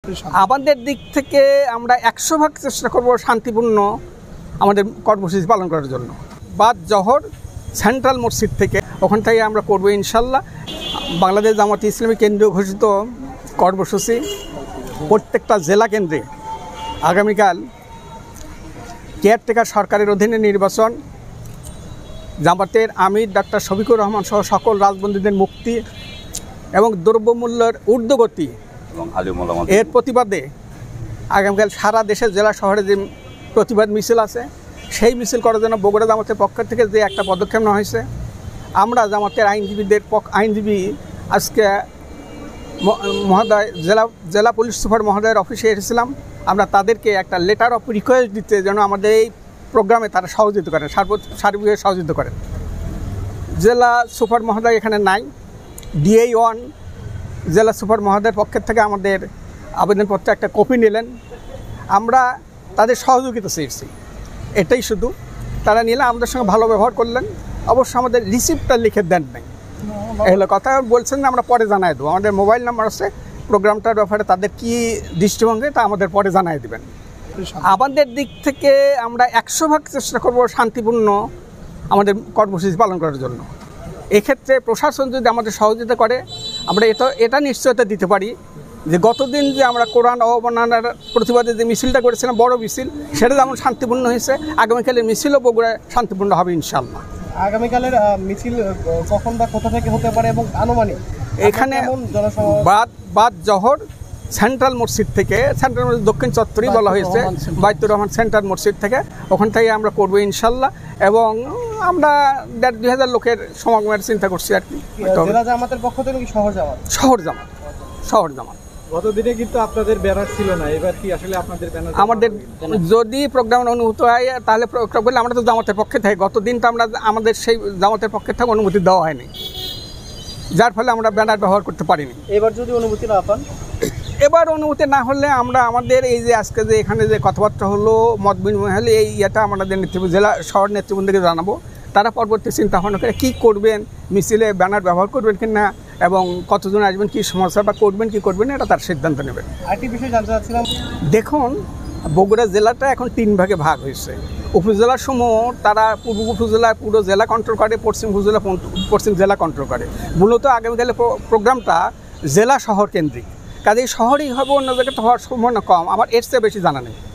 আমাদের দিক থেকে আমরা 100% চেষ্টা করব শান্তিপূর্ণ আমাদের কর্মসূচি পালন করার জন্য। বাদ জহর সেন্ট্রাল মসজিদ থেকে ওখান থেকে আমরা করব ইনশাল্লাহ। বাংলাদেশ জামাত ইসলামী কেন্দ্রীয় ঘোষিত কর্মসূচি প্রত্যেকটা জেলা কেন্দ্রে আগামীকাল কেয়ারটেকার সরকারের অধীনে নির্বাচন, জামাতের আমির ডাক্তার শফিকুর রহমান সহ সকল রাজবন্দীদের মুক্তি এবং দ্রব্যমূল্যের ঊর্ধ্বগতি এর প্রতিবাদে আগামীকাল সারা দেশের জেলা শহরে যে প্রতিবাদ মিছিল আছে সেই মিছিল করার জন্য বগুড়া জামাতের পক্ষ থেকে যে একটা পদক্ষেপ নেওয়া হয়েছে, আমরা জামাতের আইনজীবী আজকে মহোদয় জেলা পুলিশ সুপার মহোদয়ের অফিসে এসেছিলাম। আমরা তাদেরকে একটা লেটার অফ রিকোয়েস্ট দিতে যেন আমাদের এই প্রোগ্রামে তারা সহযোগিতা করেন, সার্বিকভাবে সহযোগিতা করেন। জেলা সুপার মহোদয় এখানে নাই, ডিআই 1 জেলা সুপার মহোদয়ের পক্ষের থেকে আমাদের আবেদনপত্রে একটা কপি নিলেন। আমরা তাদের সহযোগিতা চেয়েছি, এটাই শুধু। তারা নিলে আমাদের সঙ্গে ভালো ব্যবহার করলেন। অবশ্য আমাদের রিসিপ্টটা লিখে দেন নাই, এই হলো কথা। বলছেন যে আমরা পরে জানাই দেবো, আমাদের মোবাইল নাম্বার আছে, প্রোগ্রামটার ব্যাপারে তাদের কী দৃষ্টিভঙ্গি তা আমাদের পরে জানাই দেবেন। আমাদের দিক থেকে আমরা 100% চেষ্টা করব শান্তিপূর্ণ আমাদের কর্মসূচি পালন করার জন্য। এক্ষেত্রে প্রশাসন যদি আমাদের সহযোগিতা করে, আমরা এটা নিশ্চয়তা দিতে পারি যে গতদিন যে আমরা কোরআন অবমাননার প্রতিবাদে যে মিছিলটা করেছিলাম, বড় মিছিল, সেটা যেমন শান্তিপূর্ণ হয়েছে, আগামীকালের মিছিলও বগুড়ায় শান্তিপূর্ণ হবে ইনশাআল্লাহ। আগামীকালের মিছিল কখন বা কোথা থেকে হতে পারে এবং আনুমানিক এখানে বাদ জহর সেন্ট্রাল মসজিদ থেকে, সেন্ট্রাল মসজিদ দক্ষিণ চত্বরই বলা হয়েছে, বাইতুর রহমান সেন্ট্রাল মসজিদ থেকে, ওখান থেকে আমরা করবো ইনশাল্লাহ। এবং আমরা 1,500-2 হাজার লোকের সমাগমের চিন্তা করছি আর কি। জামাতের পক্ষ থেকে শহর জামাত গতদিনে কিন্তু আপনাদের ব্যানার ছিল না, এবার কি আসলে আপনাদের ব্যানার? আমাদের যদি প্রোগ্রাম অনুমতি হয় তাহলে প্রোগ্রাম করলে আমরা তো জামাতের পক্ষে থাকি। গতদিন তো আমাদের সেই জামাতের পক্ষে থেকে অনুমতি দেওয়া হয়নি, যার ফলে আমরা ব্যানার ব্যবহার করতে পারিনি। এবার যদি অনুমতি না পান? এবার অনুমতি না হলে আমরা আমাদের এই যে আজকে যে এখানে যে কথাবার্তা হলো, মত বিনিময় হলে, এই ইয়েটা আমাদের নেতৃবৃন্দ, জেলা শহর নেতৃবৃন্দকে জানাবো। তারা পরবর্তী চিন্তা ভাবনা করে কী করবেন, মিছিলে ব্যানার ব্যবহার করবেন কি না, এবং কতজন আসবেন, কী সমস্যা বা করবেন কি করবেন না, এটা তার সিদ্ধান্ত নেবেন। আরেকটি বিষয় জানতে চাচ্ছিলাম, দেখুন বগুড়া জেলাটা এখন 3 ভাগে ভাগ হয়েছে। উপজেলাসমূহ তারা পূর্ব উপজেলা পুরো জেলা কন্ট্রোল করে, পশ্চিম উপজেলা পশ্চিম জেলা কন্ট্রোল করে। মূলত আগামীকালের প্রোগ্রামটা জেলা শহর কেন্দ্রিক, কাজেই শহরেই হবে, অন্য জায়গাতে হওয়ার সম্ভাবনা কম। আমার এর চেয়ে বেশি জানা নেই।